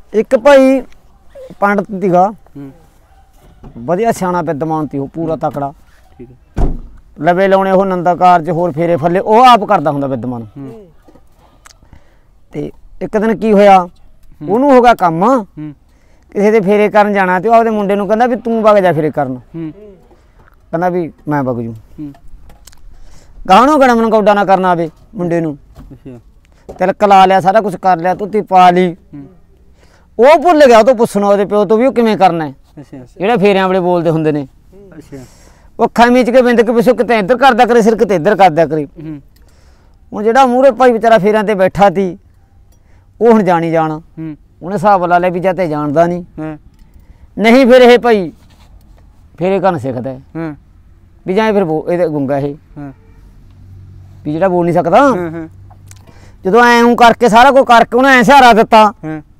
एक भाई पंडित दीगा वधिया सियाणा विद्वान ती पूरा तकड़ा लवे लाने वो नंदा कारज होर फेरे फले वो आप करता हुंदा विद्वान ते एक दिन की होया ओनू हो गया काम किसी दे फेरे करन जाना ते आपदे मुंडे नूं कहंदा भी तूं वग जा फेरे करन कहंदा भी मैं वग जूं गाहणों गड़ा मन गौडा ना करना आवे मुंडे नूं तिलक ला लिया सारा कुछ कर लिया धुत्ती पा ली वो भुल गया तो पुछना ਉਹਦੇ ਪਿਓ ਤੋਂ ਵੀ ਉਹ ਕਿਵੇਂ ਕਰਨਾ ਹੈ ਜਿਹੜੇ ਫੇਰਿਆਂ ਵਾਲੇ ਬੋਲਦੇ ਹੁੰਦੇ ਨੇ ਉਹ ਅੱਖਾਂ ਮੀਚ ਕੇ ਬਿੰਦ ਕੇ ਪਿੱਛੋਂ ਕਿਤੇ ਇੱਧਰ ਕਰਦਾ ਕਰੇ ਸਿਰ ਕਿਤੇ ਇੱਧਰ ਕਰਦਾ ਕਰੇ ਹੁਣ ਜਿਹੜਾ ਮੂਹਰੇ ਭਾਈ ਵਿਚਾਰਾ ਫੇਰਿਆਂ ਤੇ ਬੈਠਾ ਤੀ ਉਹ ਹੁਣ ਜਾਣੀ ਜਾਣ ਉਹਨੇ ਹਿਸਾਬ ਲਾ ਲਿਆ ਵੀ ਜਾਂ ਤੇ ਜਾਣਦਾ ਨਹੀਂ ਫਿਰ ਇਹ ਭਾਈ ਫੇਰੇ ਕਰਨ ਸਿੱਖਦਾ ਵੀ ਜਾਂ ਫਿਰ ਇਹਦਾ ਗੁੰਗਾ ਇਹ ਵੀ ਜਿਹੜਾ ਬੋਲ ਨਹੀਂ ਸਕਦਾ ਜਦੋਂ ਐਂ ਕਰਕੇ ਸਾਰਾ ਕੁਝ ਕਰਕੇ ਉਹਨੇ ਐਂ ਸਹਾਰਾ ਦਿੱਤਾ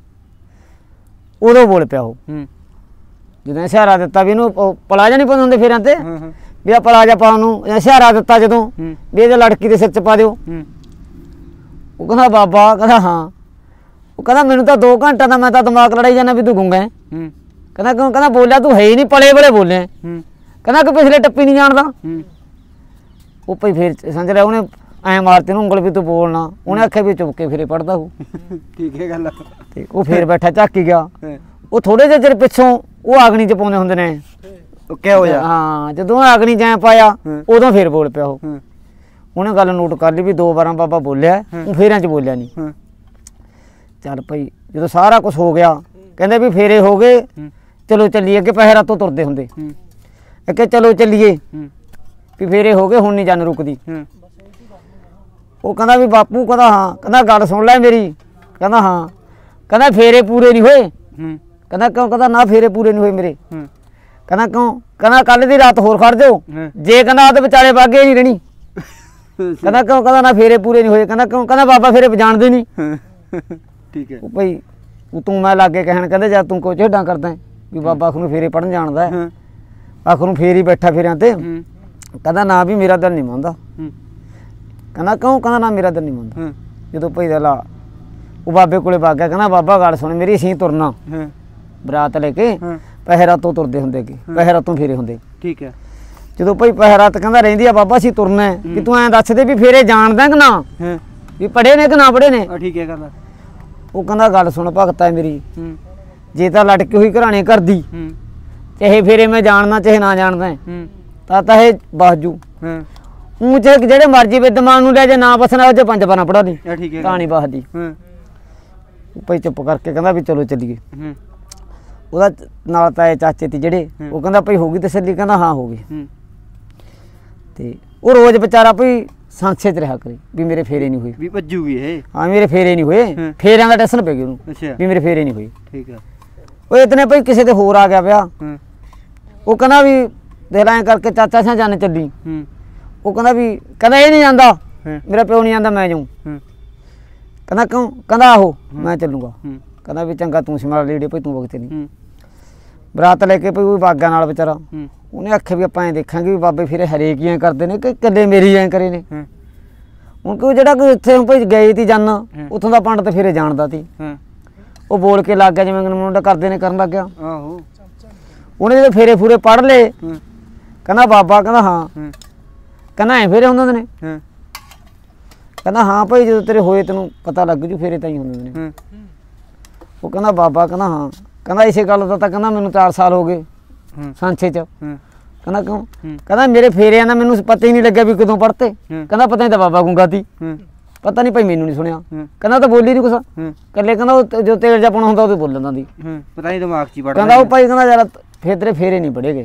ਉਦੋਂ ਬੋਲ ਪਿਆ ਉਹ ਜਦੋਂ ਸਹਾਰਾ ਦਿੱਤਾ ਵੀ ਇਹਨੂੰ ਪਲਾ ਜਾ ਨਹੀਂ ਪਾਉਂਦੇ ਹੁੰਦੇ ਫੇਰਾਂ ਤੇ ਵੀ ਆ ਪਲਾ ਜਾ ਪਾ ਉਹਨੂੰ ਸਹਾਰਾ ਦਿੱਤਾ ਜਦੋਂ ਵੀ ਇਹਦੇ ਲੜਕੀ ਦੇ ਸਿਰ 'ਚ ਪਾ ਦਿਓ ਉਹ ਕਹਿੰਦਾ ਬਾਬਾ ਕਹਿੰਦਾ ਹਾਂ ਉਹ ਕਹਿੰਦਾ ਮੈਨੂੰ ਤਾਂ 2 ਘੰਟਿਆਂ ਦਾ ਮੈਂ ਤਾਂ ਦਿਮਾਗ ਲੜਾਈ ਜਾਂਦਾ ਵੀ ਤੂੰ ਗੁੰਗਾ ਕਹਿੰਦਾ ਕਿਉਂ ਕਹਿੰਦਾ ਬੋਲਿਆ ਤੂੰ ਹੈ ਹੀ ਨਹੀਂ ਪਲੇ ਬਲੇ ਬੋਲਿਆ ਕਹਿੰਦਾ ਕਿ ਪਿਛਲੇ ਟੱਪੀ ਨਹੀਂ ਜਾਣਦਾ ਉਹ ਭਾਈ ਫੇਰ ਸਮਝ ਲਿਆ ਉਹਨੇ ਐਂ ਮਾਰਤੀ ਨੂੰ ਉਂਗਲ ਵੀ ਤੂੰ ਬੋਲਣਾ ਉਹਨੇ ਆਖਿਆ ਵੀ ਚੁੱਪ ਕੇ ਫੇਰੇ ਪੜਦਾ ਉਹ ਠੀਕ ਹੈ ਗੱਲ ਤੇ ਉਹ ਫੇਰ ਬੈਠਾ ਝਾਕੀ ਗਿਆ ਉਹ ਥੋੜੇ ਜਿਹੇ ਚਿਰ ਪਿੱਛੋਂ ਉਹ ਆਗਣੀ 'ਚ ਪਾਉਂਦੇ ਹੁੰਦੇ ਨੇ ਕਿਆ ਹੋਇਆ ਹਾਂ ਜਦੋਂ ਆਗਣੀ 'ਚ ਐਂ ਪਾਇਆ ਉਦੋਂ ਫੇਰ ਬੋਲ ਪਿਆ ਉਹ ਉਹਨੇ ਗੱਲ ਨੋਟ ਕਰ ਲਈ ਵੀ 2 ਵਾਰਾਂ ਬਾਬਾ ਬੋਲਿਆ ਉਹ ਫੇਰਾਂ 'ਚ ਬੋਲਿਆ ਨਹੀਂ ਚੱਲ ਭਾਈ ਜਦੋਂ ਸਾਰਾ ਕੁਝ ਹੋ ਗਿਆ ਕਹਿੰਦੇ ਵੀ ਫੇਰੇ ਹੋ ਗਏ ਚਲੋ ਚੱਲੀਏ ਅੱਗੇ ਪਹਿਰਾ ਤੋਂ ਤੁਰਦੇ ਹੁੰਦੇ ਅੱਗੇ ਚਲੋ ਚੱਲੀਏ ਵੀ ਫੇਰੇ ਹੋ ਗਏ ਹੁਣ ਨਹੀਂ ਜਨ ਰੁਕਦੀ ਉਹ ਕਹਿੰਦਾ ਵੀ ਬਾਪੂ ਕਹਿੰਦਾ ਹਾਂ ਕਹਿੰਦਾ ਗੱਲ ਸੁਣ ਲੈ ਮੇਰੀ ਕਹਿੰਦਾ ਹਾਂ ਕਹਿੰਦਾ ਫੇਰੇ ਪੂਰੇ ਨਹੀਂ ਹੋਏ ਕਹਿੰਦਾ ਕਿਉਂ ਕਹਿੰਦਾ ਨਾ ਫੇਰੇ ਪੂਰੇ ਨਹੀਂ ਹੋਏ ਮੇਰੇ ਕਹਿੰਦਾ ਕਿਉਂ ਕਹਿੰਦਾ ਕੱਲ ਦੀ ਰਾਤ ਹੋਰ ਖੜ ਜਾਓ ਜੇ ਕਹਿੰਦਾ ਉਹਦੇ ਵਿਚਾਲੇ ਵਾਗੇ ਨਹੀਂ ਰਹਿਣੀ ਕਹਿੰਦਾ ਕਿਉਂ ਕਹਿੰਦਾ ਨਾ ਫੇਰੇ ਪੂਰੇ ਨਹੀਂ ਹੋਏ ਕਹਿੰਦਾ ਕਿਉਂ ਕਹਿੰਦਾ ਬਾਬਾ ਫੇਰੇ ਜਾਣਦੇ ਨਹੀਂ ਠੀਕ ਹੈ ਉਹ ਭਾਈ ਤੂੰ ਮੈਂ ਲਾਗੇ ਕਹਿਣ ਕਹਿੰਦੇ ਜਦ ਤੂੰ ਕੋਈ ਝੇਡਾਂ ਕਰਦਾ ਵੀ ਬਾਬਾ ਆਖ ਨੂੰ ਫੇਰੇ ਪੜਨ ਜਾਣਦਾ ਆਖ ਨੂੰ ਫੇਰ ਹੀ ਬੈਠਾ ਫੇਰਿਆਂ ਤੇ ਕਹਿੰਦਾ ਨਾ ਵੀ ਮੇਰਾ ਦਿਲ ਨਹੀਂ ਮੰਨਦਾ ਕਹਿੰਦਾ ਕਿਉਂ ਕਹਿੰਦਾ ਨਾ ਮੇਰਾ ਦਿਲ ਨਹੀਂ ਮੰਨਦਾ ਜਦੋਂ ਭਾਈ ਦਾ ਲਾ ਉਹ ਬਾਬੇ ਕੋਲੇ ਵਗ ਗਿਆ ਕਹਿੰਦਾ ਬਾਬਾ ਗੱਲ ਸੁਣ ਮੇਰੀ ਅਸੀਂ ਤੁਰਨਾ ਬਰਾਤ ਲੈ ਕੇ ਪਹਿਰਾ ਤੋਂ ਤੁਰਦੇ ਹੁੰਦੇ ਕਿ ਪਹਿਰਾ ਤੋਂ ਫੇਰੇ ਹੁੰਦੇ ਠੀਕ ਹੈ ਜਦੋਂ ਭਾਈ ਪਹਿਰਾ ਤੇ ਕਹਿੰਦਾ ਰਹਿੰਦੀ ਆ ਬਾਬਾ ਅਸੀਂ ਤੁਰਨਾ ਕਿ ਤੂੰ ਐਂ ਦੱਸ ਦੇ ਵੀ ਫੇਰੇ ਜਾਣਦਾ ਕਿ ਨਾ ਵੀ ਪੜ੍ਹੇ ਨੇ ਕਿ ਨਾ ਪੜ੍ਹੇ ਨੇ ਠੀਕ ਹੈ ਗੱਲ ਉਹ ਕਹਿੰਦਾ ਗੱਲ ਸੁਣ ਭਗਤਾ ਮੇਰੀ ਜੇ ਤਾਂ ਲਟਕੀ ਹੋਈ ਘਰਾਣੇ ਕਰਦੀ ਚਾਹੇ ਫੇਰੇ ਮੈਂ ਜਾਣਦਾ ਚਾਹੇ ਨਾ ਜਾਣਦਾ ਤਾਂ ਇਹ ਬਾਜੂ ਊਂਚੇ ਜਿਹੜੇ ਮਰਜੀ ਵਿਦਮਾਨ ਨੂੰ ਲੈ ਜੇ ਨਾ ਬਸਣਾ ਉਹ 'ਚ 5 ਵਾਰਾਂ ਪੜਾ ਦੀ ਕਹਾਣੀ ਬਾਹਦੀ ਭਾਈ ਚੁੱਪ ਕਰਕੇ ਕਹਿੰਦਾ ਵੀ ਚਲੋ ਚੱਲੀਏ ਉਹਦਾ ਨਾਲ ਤਾਏ ਚਾਚੇ ਤੇ ਜਿਹੜੇ ਉਹ ਕਹਿੰਦਾ ਭਾਈ ਹੋ ਗਈ ਤਸੱਲੀ ਕਹਿੰਦਾ ਹਾਂ ਹੋ ਗਈ ਤੇ ਉਹ ਰੋਜ਼ ਵਿਚਾਰਾ ਭਾਈ ਸੰਸੇ 'ਚ ਰਿਹਾ ਕਰੇ ਵੀ ਮੇਰੇ ਫੇਰੇ ਨਹੀਂ ਹੋਏ ਵੀ ਭੱਜੂਗੀ ਇਹ ਹਾਂ ਮੇਰੇ ਫੇਰੇ ਨਹੀਂ ਹੋਏ ਫੇਰਿਆਂ ਦਾ ਟੈਨਸ਼ਨ ਪੈ ਗਈ ਉਹਨੂੰ ਵੀ ਮੇਰੇ ਫੇਰੇ ਨਹੀਂ ਹੋਏ ਠੀਕ ਹੈ ਉਹ ਇਤਨੇ ਭਾਈ ਕਿਸੇ ਤੇ ਹੋਰ ਆ ਗਿਆ ਵਿਆਹ ਉਹ ਕਹਿੰਦਾ ਵੀ ਦੇਖ ਲੈ ਕਰਕੇ ਚਾਚਾ ਸਿਆਂ ਜਾਣ ਚੱਲੀ ਉਹ ਕਹਿੰਦਾ ਵੀ ਕਹਿੰਦਾ ਇਹ ਨਹੀਂ ਜਾਂਦਾ ਮੇਰਾ ਪਿਓ ਨਹੀਂ ਜਾਂਦਾ ਮੈਂ ਜਾਊਂ ਕਹਿੰਦਾ ਕਿਉਂ ਕਹਿੰਦਾ ਆਹੋ ਮੈਂ ਚੱਲੂਗਾ ਕਹਿੰਦਾ ਵੀ ਚੰਗਾ ਤੂੰ ਸਿਮਰ ਲੀੜੇ ਭਾਈ ਤੂੰ ਵਕਤ ਨਹੀਂ ਬਰਾਤ ਲੈ ਕੇ ਭਾਈ ਉਹ ਬਾਗਾਂ ਨਾਲ ਵਿਚਾਰਾ ਉਹਨੇ ਆਖਿਆ ਵੀ ਆਪਾਂ ਐਂ ਦੇਖਾਂਗੇ ਵੀ ਬਾਬੇ ਫਿਰ ਹਰੇਕ ਹੀ ਐਂ ਕਰਦੇ ਨੇ ਕਿ ਇਕੱਲੇ ਮੇਰੀ ਐਂ ਕਰੇ ਨੇ ਹੁਣ ਕੋਈ ਜਿਹੜਾ ਕੋਈ ਇੱਥੇ ਭਾਈ ਗਏ ਤੀ ਜਨ ਉੱਥੋਂ ਦਾ ਪੰਡਤ ਫੇਰੇ ਜਾਣਦਾ ਤੀ ਉਹ ਬੋਲ ਕੇ ਲੱਗ ਗਿਆ ਜਿਵੇਂ ਮੁੰਡਾ ਕਰਦੇ ਨੇ ਕਰਨ ਲੱਗ ਗਿਆ ਆਹੋ ਉਹਨੇ ਜਦੋਂ ਫੇਰੇ ਫੂਰੇ ਪੜ੍ਹ ਲਏ ਕਹਿੰਦਾ ਬਾਬਾ ਕਹਿੰਦਾ ਹਾਂ ਕਹਿੰਦਾ ਐਂ ਫੇਰੇ ਹੁੰਦੇ ਨੇ ਕਹਿੰਦਾ ਹਾਂ ਭਾਈ ਜਦੋਂ ਤੇਰੇ ਹੋਏ ਤੈਨੂੰ ਪਤਾ ਲੱਗ ਜੂ ਫੇਰੇ ਤਾਂ ਹੀ ਹੁੰਦੇ ਨੇ ਉਹ ਕਹਿੰਦਾ ਬਾਬਾ ਕਹਿੰਦਾ ਹਾਂ ਕਹਿੰਦਾ ਇਸੇ ਗੱਲ ਦਾ ਤਾਂ ਕਹਿੰਦਾ ਮੈਨੂੰ 4 ਸਾਲ ਹੋ ਗਏ ਸੰਛੇ 'ਚ ਕਹਿੰਦਾ ਕਿਉਂ ਕਹਿੰਦਾ ਮੇਰੇ ਫੇਰਿਆਂ ਦਾ ਮੈਨੂੰ ਪਤਾ ਹੀ ਨਹੀਂ ਲੱਗਿਆ ਵੀ ਕਦੋਂ ਪੜ੍ਹਤੇ ਕਹਿੰਦਾ ਪਤਾ ਨਹੀਂ ਤਾਂ ਬਾਬਾ ਗੁੰਗਾ ਤੀ ਪਤਾ ਨਹੀਂ ਭਾਈ ਮੈਨੂੰ ਨਹੀਂ ਸੁਣਿਆ ਕਹਿੰਦਾ ਤਾਂ ਬੋਲੀ ਨਹੀਂ ਕੁਛ ਇਕੱਲੇ ਕਹਿੰਦਾ ਉਹ ਜੋ ਤੇਲ ਜਿਹਾ ਪਾਉਣਾ ਹੁੰਦਾ ਉਹ ਬੋਲ ਲੈਂਦਾ ਦੀ ਪਤਾ ਨਹੀਂ ਦਿਮਾਗ 'ਚ ਪੜਦਾ ਕਹਿੰਦਾ ਉਹ ਭਾਈ ਕਹਿੰਦਾ ਯਾਰ ਫੇਰ ਤੇਰੇ ਫੇਰੇ ਨਹੀਂ ਪੜ੍ਹੇ ਗਏ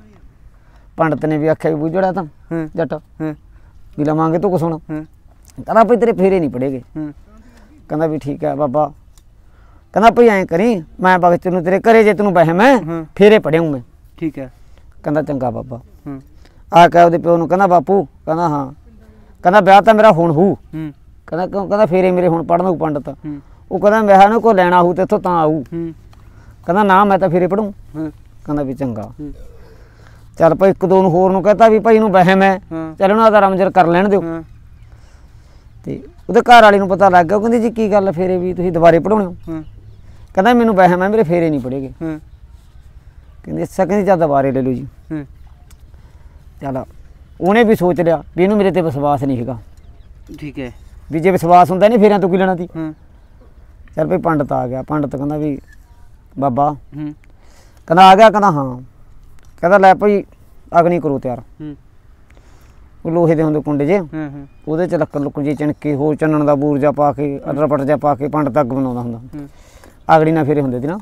ਪੰਡਤ ਨੇ ਵੀ ਆਖਿਆ ਵੀ ਬੁੱਝੜਾ ਤਾਂ ਜੱਟ ਵੀ ਲਵਾਂਗੇ ਤੂੰ ਕੁਛ ਹੁਣ ਕਹਿੰਦਾ ਭਾਈ ਤੇਰੇ ਫੇਰੇ ਨਹੀਂ ਪੜ੍ਹੇ ਗਏ ਕਹਿੰਦਾ ਵੀ ਠੀਕ ਹੈ ਬਾਬਾ ਕਹਿੰਦਾ ਭਾਈ ਐਂ ਕਰੀ ਮੈਂ ਬਖਤ ਨੂੰ ਤੇਰੇ ਘਰੇ ਜੇ ਤੈਨੂੰ ਵਹਿਮ ਹੈ ਫੇਰੇ ਪੜ੍ਹਿਆਉਂ ਮੈਂ ਠੀਕ ਹੈ ਕਹਿੰਦਾ ਚੰਗਾ ਬਾਬਾ ਆ ਕੇ ਉਹਦੇ ਪਿਓ ਨੂੰ ਕਹਿੰਦਾ ਬਾਪੂ ਕਹਿੰਦਾ ਹਾਂ ਕਹਿੰਦਾ ਵਿਆਹ ਤਾਂ ਮੇਰਾ ਹੁਣ ਹੂ ਕਹਿੰਦਾ ਕਿਉਂ ਕਹਿੰਦਾ ਫੇਰੇ ਮੇਰੇ ਹੁਣ ਪੜ੍ਹਨ ਨੂੰ ਪੰਡਤ ਉਹ ਕਹਿੰਦਾ ਵਿਆਹ ਨੂੰ ਕੋਈ ਲੈਣਾ ਹੂ ਤੇ ਇੱਥੋਂ ਤਾਂ ਆਊ ਕਹਿੰਦਾ ਨਾ ਮੈਂ ਤਾਂ ਫੇਰੇ ਪੜੂੰ ਕਹਿੰਦਾ ਵੀ ਚੰਗਾ ਚੱਲ ਭਾਈ 1-2 ਨੂੰ ਹੋਰ ਨੂੰ ਕਹਤਾ ਵੀ ਭਾਈ ਇਹਨੂੰ ਵਹਿਮ ਹੈ ਚੱਲ ਉਹਨਾਂ ਦਾ ਰਮਜਰ ਕਰ ਲੈਣ ਦਿਓ ਤੇ ਉਹਦੇ ਘਰ ਵਾਲੇ ਨੂੰ ਪਤਾ ਲੱਗ ਗਿਆ ਉਹ ਕਹਿੰਦੀ ਜੀ ਕੀ ਗੱਲ ਫੇਰੇ ਵੀ ਤੁਸੀਂ ਦੁਬਾਰੇ ਪੜਾਉਣੇ ਹੋ ਕਹਿੰਦਾ ਮੈਨੂੰ ਵਹਿਮ ਹੈ ਮੇਰੇ ਫੇਰੇ ਨਹੀਂ ਪੜੇਗੇ। ਕਹਿੰਦੇ ਅੱਛਾ, ਕਹਿੰਦੀ ਚੱਲ ਦੁਬਾਰੇ ਲੈ ਲਓ ਜੀ। ਚੱਲ ਉਹਨੇ ਵੀ ਸੋਚ ਲਿਆ ਵੀ ਇਹਨੂੰ ਮੇਰੇ ਤੇ ਵਿਸ਼ਵਾਸ ਨਹੀਂ ਹੈਗਾ। ਠੀਕ ਹੈ। ਵੀ ਜੇ ਵਿਸ਼ਵਾਸ ਹੁੰਦਾ ਨਹੀਂ ਫੇਰਿਆਂ ਤੋਂ ਕੀ ਲੈਣਾ ਸੀ। ਚੱਲ ਭਾਈ ਪੰਡਤ ਆ ਗਿਆ। ਪੰਡਤ ਕਹਿੰਦਾ ਵੀ ਬਾਬਾ, ਕਹਿੰਦਾ ਆ ਗਿਆ? ਕਹਿੰਦਾ ਹਾਂ। ਕਹਿੰਦਾ ਲੈ ਭਾਈ ਅਗਨੀ ਕਰੋ ਤਿਆਰ। ਉਹ ਲੋਹੇ ਦੇ ਹੁੰਦੇ ਕੁੰਡੇ ਜੇ, ਉਹਦੇ ਚ ਲੱਕੜ ਲੁੱਕੜ ਜੀ ਚਣਕੇ ਹੋਰ ਚੰਨਣ ਦਾ ਬੂਰ ਜਾ ਪਾ ਕੇ ਅਦਰਪਟ ਜਾ ਪਾ ਕੇ ਪੰਡਤ ਅੱਗ ਬਣਾਉਂਦਾ ਹੁੰਦਾ। ਅਗਨੀ ਨਾਲ ਫੇਰੇ ਹੁੰਦੇ ਸੀ ਨਾ।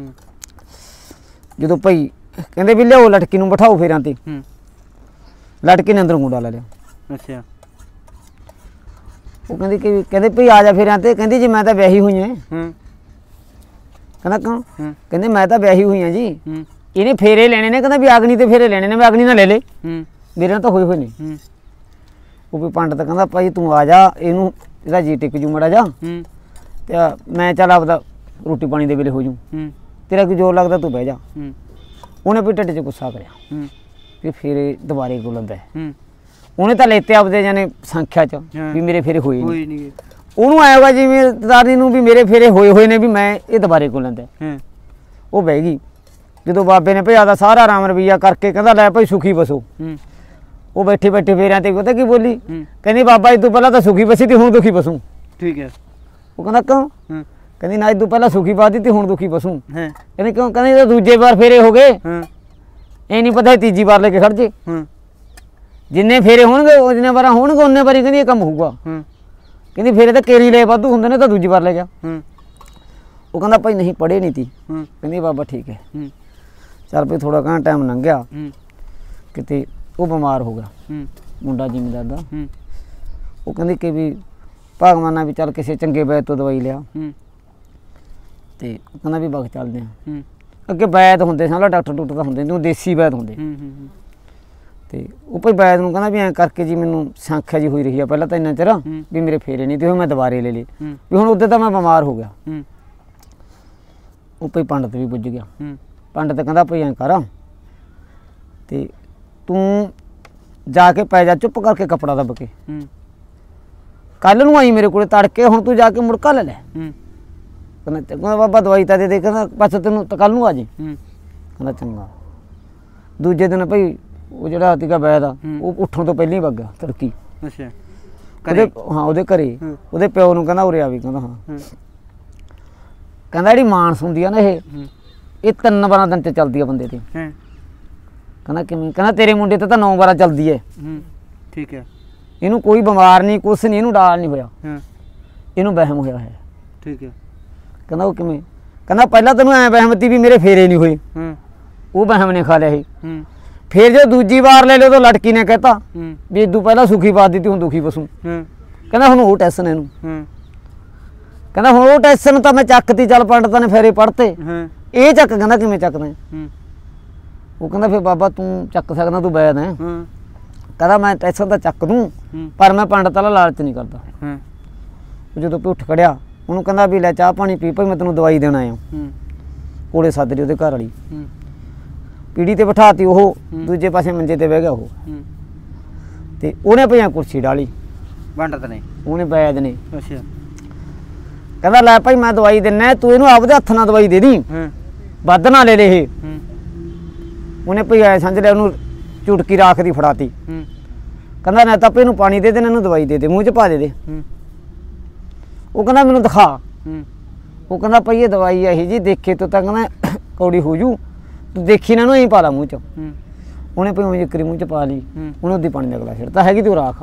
ਜਦੋਂ ਭਾਈ ਕਹਿੰਦੇ ਵੀ ਲਿਆਓ ਲਟਕੀ ਨੂੰ ਬਿਠਾਓ ਫੇਰਾਂ ਤੇ, ਲਟਕੀ ਨੇ ਅੰਦਰ ਮੁੰਡਾ ਲੈ ਲਿਆ। ਅੱਛਾ। ਉਹ ਕਹਿੰਦੇ ਭਈ ਆ ਜਾ ਫੇਰਾਂ ਤੇ। ਕਹਿੰਦੀ ਜੀ ਮੈਂ ਤਾਂ ਵਿਆਹੀ ਹੋਈ ਐ। ਕਹਿੰਦਾ ਕਿਉਂ? ਕਹਿੰਦੇ ਮੈਂ ਤਾਂ ਵਿਆਹੀ ਹੋਈ ਆ ਜੀ। ਇਹਨੇ ਫੇਰੇ ਲੈਣੇ ਨੇ, ਕਹਿੰਦਾ ਵੀ ਅਗਨੀ ਤੇ ਫੇਰੇ ਲੈਣੇ ਨੇ, ਮੈਂ ਅਗਨੀ ਨਾਲ ਲੈ ਲੈ, ਮੇਰੇ ਨਾਲ ਤਾਂ ਹੋਏ ਹੋਏ ਨੇ। ਉਹ ਵੀ ਪੰਡਤ ਕਹਿੰਦਾ ਭਾਈ ਤੂੰ ਆ ਜਾ, ਇਹਨੂੰ ਇਹਦਾ ਜੀ ਟਿਕ ਜੂ ਮੜਾ ਜਾ ਤੇ ਮੈਂ ਚੱਲ ਆਪਦਾ ਰੋਟੀ ਪਾਣੀ ਦੇ ਵੇਲੇ ਹੋ ਜੂ, ਤੇਰਾ ਕੀ ਜ਼ੋਰ ਲੱਗਦਾ, ਤੂੰ ਬਹਿ ਜਾ। ਉਹਨੇ ਵੀ ਢਿੱਡ 'ਚ ਗੁੱਸਾ ਕਰਿਆ ਵੀ ਫੇਰੇ ਦੁਬਾਰੇ ਗੁਲੰਦਾ ਹੈ। ਉਹਨੇ ਤਾਂ ਲੈਤੇ ਆਪਦੇ ਜਾਨੇ ਸੰਖਿਆ 'ਚ ਵੀ ਮੇਰੇ ਫੇਰੇ ਹੋਏ ਨਹੀਂ। ਉਹਨੂੰ ਆਇਆ ਹੋਗਾ ਜ਼ਿਮੀਦਾਰੀ ਨੂੰ ਵੀ ਮੇਰੇ ਫੇਰੇ ਹੋਏ ਹੋਏ ਨੇ, ਵੀ ਮੈਂ ਇਹ ਦੁਬਾਰੇ ਗੁਲੰਦਾ। ਉਹ ਬਹਿ ਗਈ। ਜਦੋਂ ਬਾਬੇ ਨੇ ਭਿਆ ਦਾ ਸਾਰਾ ਰਾਮ ਰਵਈਆ ਕਰਕੇ ਕਹਿੰਦਾ ਲੈ ਭਾਈ ਸੁਖੀ ਬਸੋ। ਉਹ ਬੈਠੇ ਬੈਠੇ ਫੇਰਿਆਂ ਤੇ ਪਤਾ ਕੀ ਬੋਲੀ? ਕਹਿੰਦੀ ਬਾਬਾ ਇਹ ਤੋਂ ਪਹਿਲਾਂ ਤਾਂ ਸੁਖੀ ਬਸੀ ਤੇ ਹੁਣ ਦੁਖੀ ਬਸੂ। ਠੀਕ ਹੈ। ਉਹ ਕਹਿੰਦਾ ਕਿਉਂ? ਕਹਿੰਦੀ ਨਾ ਇਹ ਤੋਂ ਪਹਿਲਾਂ ਸੁਖੀ ਬਾਦੀ ਤੇ ਹੁਣ ਦੁਖੀ ਬਸੂ। ਕਹਿੰਦੀ ਕਿਉਂ? ਕਹਿੰਦੀ ਦੂਜੇ ਵਾਰ ਫੇਰੇ ਹੋ ਗਏ, ਇਹ ਨਹੀਂ ਪਤਾ ਤੀਜੀ ਵਾਰ ਲੈ ਕੇ ਖੜ ਜੇ। ਜਿੰਨੇ ਫੇਰੇ ਹੋਣਗੇ ਉਹ ਜਿੰਨੇ ਵਾਰਾਂ ਹੋਣਗੇ ਉਹਨੇ ਵਾਰੀ ਕਹਿੰਦੀ ਇਹ ਕੰਮ ਹੋਊਗਾ। ਕਹਿੰਦੀ ਫੇਰੇ ਤਾਂ ਕੇਰੀ ਲੈ ਵਾਧੂ ਹੁੰਦੇ ਨੇ, ਤਾਂ ਦੂਜੀ ਵਾਰ ਲੈ ਗਿਆ। ਉਹ ਕਹਿੰਦਾ ਭਾਈ ਨਹੀਂ ਪੜ੍ਹੇ ਨਹੀਂ ਤੀ। ਕਹਿੰਦੀ ਬਾਬਾ ਠੀਕ ਹੈ। ਚੱਲ ਭਾਈ ਥੋੜਾ ਘਣਾ ਟਾਈਮ ਲੰਘਿਆ, ਕਿਤੇ ਉਹ ਬਿਮਾਰ ਹੋ ਗਿਆ ਮੁੰਡਾ ਜ਼ਿਮੀਦਾਰ ਦਾ। ਉਹ ਕਹਿੰਦੀ ਕਿ ਵੀ ਭਗਵਾਨ ਨਾਲ ਵੀ ਚੱਲ ਕਿਸੇ ਚੰਗੇ ਵੈਦ ਤੋਂ ਦਵਾਈ ਲਿਆ, ਤੇ ਉਹ ਕਹਿੰਦਾ ਵੀ ਬਗ ਚੱਲਦੇ ਆ। ਅੱਗੇ ਵੈਦ ਹੁੰਦੇ ਸਾਲਾ ਡਾਕਟਰ ਡੂਕਟਰ ਤਾਂ ਹੁੰਦੇ ਨਹੀਂ, ਉਹ ਦੇਸੀ ਵੈਦ ਹੁੰਦੇ। ਤੇ ਉਹ ਭਾਈ ਵੈਦ ਨੂੰ ਕਹਿੰਦਾ ਵੀ ਐਂ ਕਰਕੇ ਜੀ ਮੈਨੂੰ ਸੰਖਿਆ ਜੀ ਹੋਈ ਰਹੀ ਆ ਪਹਿਲਾਂ ਤਾਂ ਇੰਨਾ ਚਿਰ ਵੀ ਮੇਰੇ ਫੇਰੇ ਨਹੀਂ ਤੇ ਉਹ ਮੈਂ ਦੁਬਾਰੇ ਲੈ ਲਏ, ਵੀ ਹੁਣ ਉੱਧਰ ਤਾਂ ਮੈਂ ਬਿਮਾਰ ਹੋ ਗਿਆ। ਉਹ ਭਾਈ ਪੰਡਤ ਵੀ ਪੁੱਜ ਗਿਆ। ਪੰਡਤ ਕਹਿੰਦਾ ਭਾਈ ਐਂ ਕਰ, ਤੇ ਤੂੰ ਜਾ ਕੇ ਪੈ ਜਾ ਚੁੱਪ ਕਰਕੇ ਕੱਪੜਾ ਦੱਬ ਕੇ, ਕੱਲ ਨੂੰ ਆਈ ਮੇਰੇ ਕੋਲੇ ਤੜਕੇ, ਹੁਣ ਤੂੰ ਜਾ ਕੇ ਮੁੜਕਾ ਲੈ ਲੈ। ਕਹਿੰਦਾ ਬਾਬਾ ਦਵਾਈ ਤਾਂ ਦੇ। ਕਹਿੰਦਾ ਬਸ ਤੈਨੂੰ ਕੱਲ ਨੂੰ ਆ ਜੀ। ਕਹਿੰਦਾ ਚੰਗਾ। ਦੂਜੇ ਦਿਨ ਭਾਈ ਉਹ ਜਿਹੜਾ ਸੀਗਾ ਵੈਦ ਆ ਉਹ ਉੱਠਣ ਤੋਂ ਪਹਿਲਾਂ ਹੀ ਵਗ ਗਿਆ ਤੜਕੀ। ਅੱਛਾ। ਉਹਦੇ ਘਰੇ ਉਹਦੇ ਪਿਓ ਨੂੰ ਕਹਿੰਦਾ ਉਰੇ ਆ ਵੀ। ਕਹਿੰਦਾ ਹਾਂ। ਕਹਿੰਦਾ ਜਿਹੜੀ ਮਾਨਸ ਹੁੰਦੀ ਆ ਨਾ ਇਹ 3 ਵਾਰਾਂ ਦਿਨ 'ਚ ਚੱਲਦੀ ਆ ਬੰਦੇ ਤੇ। ਕਹਿੰਦਾ ਕਿਵੇਂ? ਕਹਿੰਦਾ ਤੇਰੇ ਮੁੰਡੇ ਤੇ ਤਾਂ 9 ਵਾਰਾਂ ਚੱਲਦੀ ਹੈ। ਠੀਕ ਹੈ। ਇਹਨੂੰ ਕੋਈ ਬਿਮਾਰ ਨਹੀਂ, ਕੁਛ ਨਹੀਂ, ਇਹਨੂੰ ਡਾਲ ਨਹੀਂ ਹੋਇਆ, ਇਹਨੂੰ ਵਹਿਮ ਹੋਇਆ ਹੈ। ਠੀਕ ਹੈ। ਕਹਿੰਦਾ ਉਹ ਕਿਵੇਂ? ਕਹਿੰਦਾ ਪਹਿਲਾਂ ਤੈਨੂੰ ਐਂ ਵਹਿਮ ਤੀ ਵੀ ਮੇਰੇ ਫੇਰੇ ਨਹੀਂ ਹੋਏ, ਉਹ ਵਹਿਮ ਨੇ ਖਾ ਲਿਆ ਇਹ। ਫਿਰ ਜੋ ਦੂਜੀ ਵਾਰ ਲੈ ਲਿਓ ਤਾਂ ਲਟਕੀ ਨੇ ਕਹਿਤਾ ਵੀ ਇਦੋਂ ਪਹਿਲਾਂ ਸੁਖੀ ਬਾਦੀ ਤੀ ਹੁਣ ਦੁਖੀ ਬਸੂ। ਕਹਿੰਦਾ ਹੁਣ ਉਹ ਟੈਸਨ ਇਹਨੂੰ। ਕਹਿੰਦਾ ਹੁਣ ਉਹ ਟੈਸਨ ਤਾਂ ਮੈਂ ਚੱਕਤੀ, ਚੱਲ ਪੰਡਤਾਂ ਨੇ ਫੇਰੇ ਪੜਤੇ, ਇਹ ਚੱਕ। ਕਹਿੰਦਾ ਕਿਵੇਂ ਚੱਕਦਾ? ਉਹ ਕਹਿੰਦਾ ਫਿਰ ਬਾਬਾ ਤੂੰ ਚੱਕ ਸਕਦਾ, ਤੂੰ ਵੈਦ ਹੈ। ਕਹਿੰਦਾ ਮੈਂ ਟੈਸਨ ਤਾਂ ਚੱਕ ਦੂੰ, ਪਰ ਮੈਂ ਪੰਡਤ ਵਾਲਾ ਲਾਲਚ ਨਹੀਂ ਕਰਦਾ। ਉਹ ਜਦੋਂ ਉੱਠ ਖੜਿਆ ਉਹਨੂੰ ਕਹਿੰਦਾ ਵੀ ਲੈ ਚਾਹ ਪਾਣੀ ਪੀ ਭਾਈ, ਮੈਂ ਤੈਨੂੰ ਦਵਾਈ ਦੇਣ ਆਇਆ। ਕੋਲੇ ਸੱਦ ਲਈ ਉਹਦੇ ਘਰ ਵਾਲੀ, ਪੀੜੀ ਤੇ ਬਿਠਾਤੀ। ਉਹ ਦੂਜੇ ਪਾਸੇ ਮੰਜੇ ਤੇ ਬਹਿ ਗਿਆ ਉਹ, ਤੇ ਉਹਨੇ ਭਈਆਂ ਕੁਰਸੀ ਡਾਲੀ ਪੰਡਤ ਨੇ, ਉਹਨੇ ਵੈਦ ਨੇ। ਅੱਛਾ। ਕਹਿੰਦਾ ਲੈ ਭਾਈ ਮੈਂ ਦਵਾਈ ਦਿੰਨਾ, ਤੂੰ ਇਹਨੂੰ ਆਪਦੇ ਹੱਥ ਨਾਲ ਦਵਾਈ ਦੇ ਦੀ, ਵੱਧ ਨਾ ਲੈ ਲੈ ਇਹ। ਉਹਨੇ ਭਈ ਐ ਸਮਝ ਲਿਆ, ਉਹਨੂੰ ਚੁਟਕੀ ਰਾਖ ਦੀ ਫੜਾਤੀ। ਕਹਿੰਦਾ ਨਾ ਤਾਂ ਇਹਨੂੰ ਪਾਣੀ ਦੇ ਦੇ, ਇਹਨੂੰ ਦਵਾਈ ਦੇ ਦੇ, ਮੂੰਹ 'ਚ ਪਾ ਦੇ ਦੇ। ਉਹ ਕਹਿੰਦਾ ਮੈਨੂੰ ਦਿਖਾ। ਉਹ ਕਹਿੰਦਾ ਭਾਈ ਇਹ ਦਵਾਈ ਇਹੀ ਜੀ ਦੇਖੇ ਤੋਂ ਤਾਂ ਕਹਿੰਦਾ ਕੌੜੀ ਹੋ ਜੂ, ਤੂੰ ਦੇਖੀ ਨਾ ਇਹਨੂੰ ਐਂ ਪਾ ਲਾ ਮੂੰਹ 'ਚ। ਉਹਨੇ ਭਾਈ ਉਹ ਜਿਕਰੀ ਮੂੰਹ 'ਚ ਪਾ ਲਈ, ਉਹਨੇ ਉਹਦੀ ਪਾਣੀ ਦਾ ਗਲਾ ਛੱਡਤਾ, ਹੈਗੀ ਤੂੰ ਰਾਖ।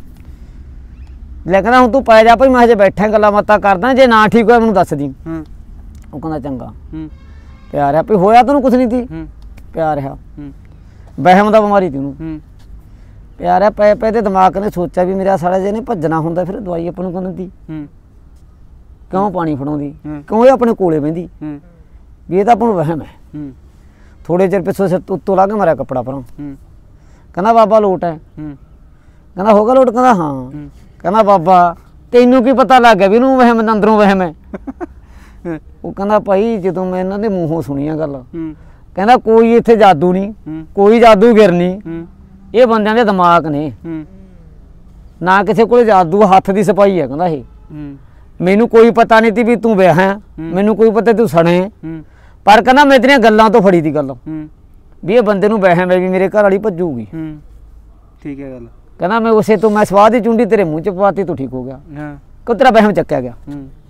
ਲੈ ਕਹਿੰਦਾ ਹੁਣ ਤੂੰ ਪੈ ਜਾ ਭਾਈ, ਮੈਂ ਹਜੇ ਬੈਠਾ ਗੱਲਾਂ ਬਾਤਾਂ ਕਰਦਾ, ਜੇ ਨਾ ਠੀਕ ਹੋਇਆ ਮੈਨੂੰ ਦੱਸ ਦੀ। ਉਹ ਕਹਿੰਦਾ ਚੰਗਾ। ਪਿਆ ਰਿਹਾ ਭਾਈ, ਹੋਇਆ ਤੈਨੂੰ ਕੁਛ ਨਹੀਂ ਤੀ, ਪਿਆ ਰਿਹਾ। ਵਹਿਮ ਦਾ ਬਿਮਾਰੀ ਤੀ ਉਹਨੂੰ। ਪਿਆ ਰਿਹਾ ਪੈ ਪੈ ਤੇ ਦਿਮਾਗ ਨੇ ਸੋਚਿਆ ਵੀ ਮੇਰਾ ਸਾਲਾ ਜੇ ਨੇ ਭੱਜਣਾ ਹੁੰਦਾ ਫਿਰ ਦਵਾਈ ਆਪਾਂ ਨੂੰ ਕਿਉਂ ਦਿੰਦੀ, ਕਿਉਂ ਪਾਣੀ ਫੜਾਉਂਦੀ, ਕਿਉਂ ਇਹ ਆਪਣੇ ਕੋਲੇ ਬਹਿੰਦੀ, ਵੀ ਇਹ ਤਾਂ ਆਪਾਂ ਨੂੰ ਵਹਿਮ ਹੈ। ਥੋੜੇ ਚਿਰ ਪਿੱਛੋਂ ਸਿਰ ਉੱਤੋਂ ਲਾ ਕੇ ਮਾਰਿਆ ਕੱਪੜਾ ਪਰਾਂ। ਕਹਿੰਦਾ ਬਾਬਾ ਲੋਟ ਹੈ। ਕਹਿੰਦਾ ਹੋ ਗਿਆ ਲੋਟ? ਕਹਿੰਦਾ ਹਾਂ। ਕਹਿੰਦਾ ਬਾਬਾ ਤੈਨੂੰ ਕੀ ਪਤਾ ਲੱਗ ਗਿਆ ਵੀ ਇਹਨੂੰ ਵਹਿਮ ਅੰਦਰੋਂ ਵਹਿਮ ਹੈ? ਉਹ ਕਹਿੰਦਾ ਭਾਈ ਜਦੋਂ ਮੈਂ ਇਹਨਾਂ ਦੇ ਮੂੰਹੋਂ ਸੁਣੀਆਂ ਗੱਲ, ਕਹਿੰਦਾ ਕੋਈ ਇੱਥੇ ਜਾਦੂ ਨਹੀਂ, ਕੋਈ ਜਾਦੂਗਰ ਨਹੀਂ, ਇਹ ਬੰਦਿਆਂ ਦੇ ਦਿਮਾਗ ਨੇ, ਨਾ ਕਿਸੇ ਕੋਲ ਜਾਦੂ, ਹੱਥ ਦੀ ਸਫਾਈ ਹੈ। ਕਹਿੰਦਾ ਇਹ ਮੈਨੂੰ ਕੋਈ ਪਤਾ ਨਹੀਂ ਤੀ ਵੀ ਤੂੰ ਵਿਆਹਾਂ, ਮੈਨੂੰ ਕੋਈ ਪਤਾ ਤੂੰ ਸਣੇ, ਪਰ ਕਹਿੰਦਾ ਮੈਂ ਤੇਰੀਆਂ ਗੱਲਾਂ ਤੋਂ ਫੜੀ ਤੀ ਗੱਲ ਵੀ ਇਹ ਬੰਦੇ ਨੂੰ ਵਹਿਮ ਹੈ ਵੀ ਮੇਰੇ ਘਰ ਵਾਲੀ ਭੱਜੂਗੀ। ਠੀਕ ਹੈ ਗੱਲ। ਕਹਿੰਦਾ ਮੈਂ ਉਸੇ ਤੋਂ ਮੈਂ ਸਵਾਦ ਦੀ ਚੁੰਡੀ ਤੇਰੇ ਮੂੰਹ ਚ ਪਵਾਤੀ, ਤੂੰ ਠੀਕ ਹੋ ਗਿਆ। ਕਿ ਤੇਰਾ ਵਹਿਮ ਚੱਕਿਆ ਗਿਆ।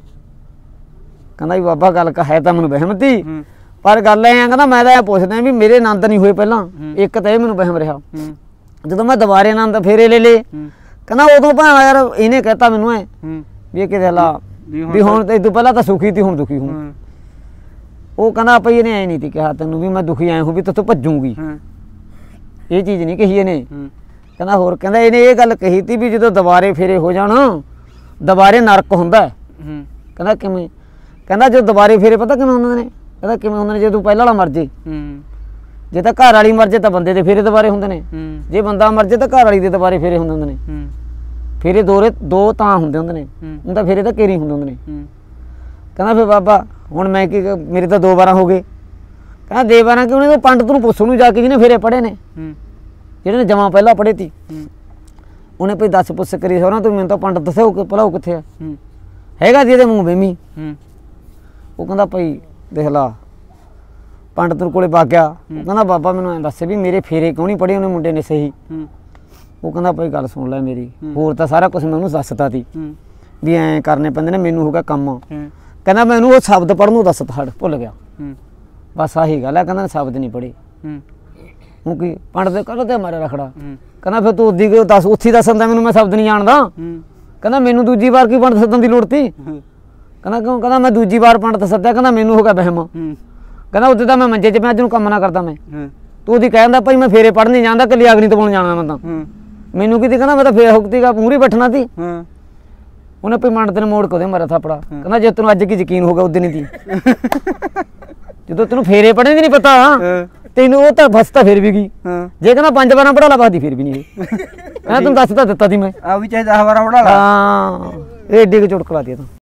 ਕਹਿੰਦਾ ਵੀ ਬਾਬਾ ਗੱਲ ਹੈ ਤਾਂ ਮੈਨੂੰ ਵਹਿਮ ਤੀ, ਪਰ ਗੱਲ ਐ ਕਹਿੰਦਾ ਮੈਂ ਤਾਂ ਇਹ ਪੁੱਛਦਾ ਵੀ ਮੇਰੇ ਆਨੰਦ ਨਹੀਂ ਹੋਏ ਪਹਿਲਾਂ, ਇੱਕ ਤਾਂ ਇਹ ਮੈਨੂੰ ਵਹਿਮ ਰਿਹਾ। ਜਦੋਂ ਮੈਂ ਦੁਬਾਰੇ ਆਨੰਦ ਫੇਰੇ ਲੈ ਲਏ, ਕਹਿੰਦਾ ਉਦੋਂ ਭਾਵੇਂ ਯਾਰ ਇਹਨੇ ਕਹਿਤਾ ਮੈਨੂੰ ਐ ਵੀ ਇਹ ਕਿਤੇ ਲਾ ਵੀ ਹੁਣ ਤੇ ਤੂੰ ਪਹਿਲਾਂ ਤਾਂ ਸੁਖੀ ਤੀ ਹੁਣ ਦੁਖੀ ਹੂੰ। ਉਹ ਕਹਿੰਦਾ ਭਈ ਇਹਨੇ ਐ ਨਹੀਂ ਤੀ ਕਿਹਾ ਤੈਨੂੰ ਵੀ ਮੈਂ ਦੁਖੀ ਆਇਆ ਹੂੰ ਵੀ ਤੂੰ ਭੱਜੂਗੀ, ਇਹ ਚੀਜ਼ ਨਹੀਂ ਕਹੀ ਇਹਨੇ। ਕਹਿੰਦਾ ਹੋਰ ਕਹਿੰਦਾ ਇਹਨੇ ਇਹ ਗੱਲ ਕਹੀ ਤੀ ਵੀ ਜਦੋਂ ਦੁਬਾਰੇ ਫੇਰੇ ਹੋ ਜਾਣ ਦੁਬਾਰੇ ਨਰਕ ਹੁੰਦਾ। ਕਹਿੰਦਾ ਕਿਵੇਂ? ਕਹਿੰਦਾ ਜਦੋਂ ਦੁਬਾਰੇ ਫੇਰੇ ਪਤਾ ਕਿਵੇਂ ਹੁੰਦੇ ਨੇ? ਕਹਿੰਦਾ ਕਿਵੇਂ ਹੁੰਦੇ ਨੇ, ਜੇ ਤੂੰ ਪਹਿਲਾਂ ਵਾਲਾ ਮਰ ਜੇ, ਜੇ ਤਾਂ ਘਰ ਵਾਲੀ ਮਰ ਜੇ ਤਾਂ ਬੰਦੇ ਦੇ ਫੇਰੇ ਦੁਬਾਰੇ ਹੁੰਦੇ ਨੇ, ਜੇ ਬੰਦਾ ਮਰ ਜੇ ਤਾਂ ਘਰ ਵਾਲੀ ਦੇ ਦੁਬਾਰੇ ਫੇਰੇ ਹੁੰਦੇ ਨੇ। ਫੇਰੇ ਦੋ ਤਾਂ ਹੁੰਦੇ ਨੇ, ਹੁਣ ਤਾਂ ਫੇਰੇ ਤਾਂ ਘੇਰੀ ਹੁੰਦੇ ਨੇ। ਕਹਿੰਦਾ ਫਿਰ ਬਾਬਾ ਹੁਣ ਮੈਂ ਕੀ, ਮੇਰੇ ਤਾਂ 2 ਵਾਰਾਂ ਹੋ ਗਏ। ਕਹਿੰਦਾ ਦੇ ਵਾਰਾਂ ਕਿ ਉਹਨੇ ਪੰਡਤ ਨੂੰ ਪੁੱਛ ਨੂੰ ਜਾ ਕੇ ਜਿਹਨੇ ਫੇਰੇ ਪੜ੍ਹੇ ਨੇ, ਜਿਹੜੇ ਨੇ ਜਮਾਂ ਪਹਿਲਾਂ ਪੜ੍ਹੇ ਤੀ, ਉਹਨੇ ਭਈ ਦੱਸ ਪੁੱਛ ਕਰੀ ਸੋਹਣਾ ਤੂੰ ਮੈਨੂੰ ਤਾਂ ਪੰਡਤ ਦੱਸਿਓ ਭਲਾ ਕਿੱਥੇ ਆ, ਹੈਗਾ ਜੀ ਇਹਦੇ ਮੂੰਹ ਬੇਮੀ। ਉਹ ਕਹਿੰਦਾ ਭਈ ਦੇਖ ਲਾ, ਪੰਡਤ ਕੋਲੇ ਵਗ ਗਿਆ। ਉਹ ਕਹਿੰਦਾ ਬਾਬਾ ਮੈਨੂੰ ਐਂ ਦੱਸ ਵੀ ਮੇਰੇ ਫੇਰੇ ਕਿਉਂ ਨਹੀਂ ਪੜ੍ਹੇ ਉਹਨੇ ਮੁੰਡੇ ਨੇ ਸਹੀ। ਉਹ ਕਹਿੰਦਾ ਭਾਈ ਗੱਲ ਸੁਣ ਲੈ ਮੇਰੀ, ਹੋਰ ਤਾਂ ਸਾਰਾ ਕੁਝ ਮੈਂ ਉਹਨੂੰ ਦੱਸਤਾ ਤੀ ਵੀ ਐਂ ਕਰਨੇ ਪੈਂਦੇ ਨੇ, ਮੈਨੂੰ ਹੋ ਗਿਆ ਕੰਮ। ਕਹਿੰਦਾ ਮੈਨੂੰ ਉਹ ਸ਼ਬਦ ਪੜ੍ਹਨ ਨੂੰ ਦੱਸ ਤਾ, ਭੁੱਲ ਗਿਆ ਬਸ ਆਹੀ ਗੱਲ ਹੈ। ਕਹਿੰਦਾ ਸ਼ਬਦ ਨਹੀਂ ਪੜ੍ਹੇ। ਹੁਣ ਕੀ ਪੰਡਤ ਦੇ ਕਰ ਤੇ ਮਾਰੇ ਰਖੜਾ। ਕਹਿੰਦਾ ਫਿਰ ਤੂੰ ਉੱਦੀ ਦੱਸ, ਉੱਥੀ ਦੱਸਣ ਦਾ ਮੈਨੂੰ ਮੈਂ ਸ਼ਬਦ ਨਹੀਂ ਜਾਣਦਾ। ਕਹਿੰਦਾ ਮੈਨੂੰ ਦੂਜੀ ਵਾਰ ਕੀ ਪੰਡਤ ਸੱਦਣ ਦੀ ਲੋੜ ਤੀ? ਕਹਿੰਦਾ ਕਿਉਂ? ਕਹਿੰਦਾ ਮੈਂ ਦੂਜੀ ਵਾਰ ਪੰਡਤ ਸੱਦਿਆ, ਕਹਿੰਦਾ ਮੈਨੂੰ ਹੋ ਗਿਆ ਵਹਿਮ। ਕਹਿੰਦਾ ਉੱਤੇ ਤਾਂ ਮੈਂ ਮੰਜੇ 'ਚ ਪਿਆ, ਅੱਜ ਨੂੰ ਕੰਮ ਨਾ ਕਰਦਾ ਮੈਂ, ਤੂੰ ਉਹਦੀ ਕਹਿੰਦਾ ਭਾਈ ਮੈਂ ਫੇਰੇ ਪੜ੍ਹਨ ਨਹੀਂ ਜਾਂਦਾ, ਕੱਲੀ ਅਗਨੀ ਤੋਂ ਜਾਣਾ ਮੈਂ ਤਾਂ, ਮੈਨੂੰ ਕੀ ਤੀ? ਕਹਿੰਦਾ ਮੈਂ ਤਾਂ ਫੇਰ ਹੁਕਤੀਗਾ ਮੂਹਰੇ ਬੈਠਣਾ ਤੀ। ਉਹਨੇ ਭਈ ਮੰਡ ਤੈਨੂੰ ਮੋੜ ਕੇ ਉਹਦੇ ਮਾਰਿਆ ਥਾਪੜਾ। ਕਹਿੰਦਾ ਜੇ ਤੈਨੂੰ ਅੱਜ ਕੀ ਯਕੀਨ ਹੋ ਗਿਆ ਉਦੋਂ ਨਹੀਂ ਤੀ, ਜਦੋਂ ਤੈਨੂੰ ਫੇਰੇ ਪੜ੍ਹਨ ਦੀ ਨਹੀਂ ਪਤਾ ਤੈਨੂੰ, ਉਹ ਤਾਂ ਫਸਤਾ ਫਿਰ ਵੀ ਗਈ। ਜੇ ਕਹਿੰਦਾ 5 ਵਾਰਾਂ ਪੜ੍ਹਾ ਲਾ ਬਾਦੀ ਫਿਰ ਵੀ ਨਹੀਂ। ਮੈਂ ਤੈਨੂੰ ਦੱਸ ਤਾਂ ਦਿੱਤਾ ਸੀ ਮੈਂ, ਆ ਵੀ ਚਾਹੇ 10 ਵਾਰਾਂ ਪੜ੍ਹਾ ਲਾ। ਹਾਂ ਇਹ ਏਡੀ ਕੁ ਚੁਟਕਲਾ ਤੀ।